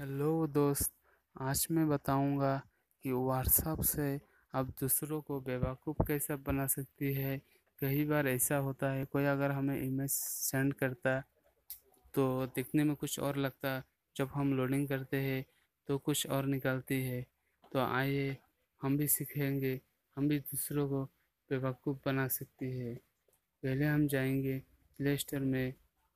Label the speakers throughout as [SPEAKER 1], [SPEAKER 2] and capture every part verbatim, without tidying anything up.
[SPEAKER 1] Hello दोस्त। आज मैं बताऊंगा कि व्हाट्सएप से आप दूसरों को बेवकूफ़ कैसे बना सकती है। कई बार ऐसा होता है, कोई अगर हमें इमेज सेंड करता तो दिखने में कुछ और लगता, जब हम लोडिंग करते हैं तो कुछ और निकलती है। तो आइए हम भी सीखेंगे, हम भी दूसरों को बेवकूफ़ बना सकती है। पहले हम जाएंगे प्ले स्टोर में।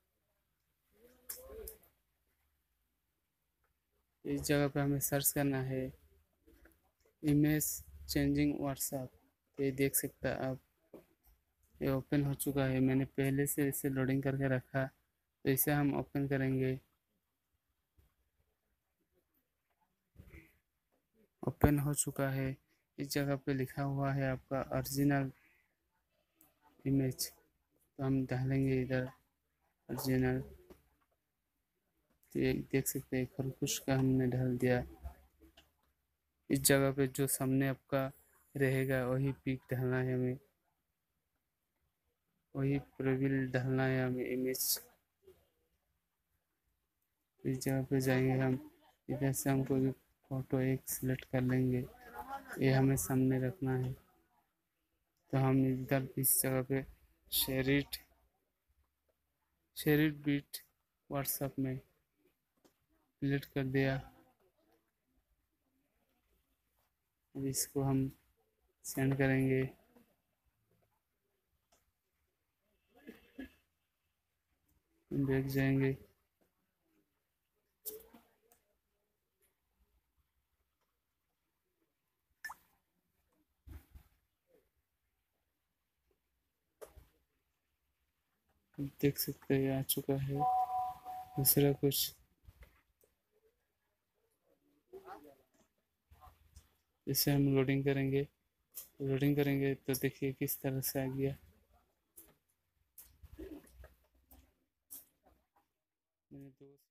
[SPEAKER 1] इस जगह पे हमें सर्च करना है इमेज चेंजिंग व्हाट्सएप। तो ये देख सकता है आप, ये ओपन हो चुका है। मैंने पहले से इसे लोडिंग करके रखा, तो इसे हम ओपन करेंगे। ओपन हो चुका है। इस जगह पे लिखा हुआ है आपका ओरिजिनल इमेज, तो हम डालेंगे इधर ओरिजिनल। तो ये देख सकते हैं खरगोश का हमने डाल दिया। इस जगह पे जो सामने आपका रहेगा वही पिक डालना है हमें, वही प्रोफाइल डालना है हमें इमेज। इस जगह पे जाएंगे हम, इधर से हमको भी फोटो एक सिलेक्ट कर लेंगे, ये हमें सामने रखना है। तो हम इधर इस जगह पे share it share it bit WhatsApp में सिलेक्ट कर दिया। अब इसको हम सेंड करेंगे। बैक जाएंगे। देख सकते हैं आ चुका है दूसरा कुछ। इसे हम लोडिंग करेंगे। लोडिंग करेंगे तो देखिए किस तरह से आ गया। मेरे दोस्त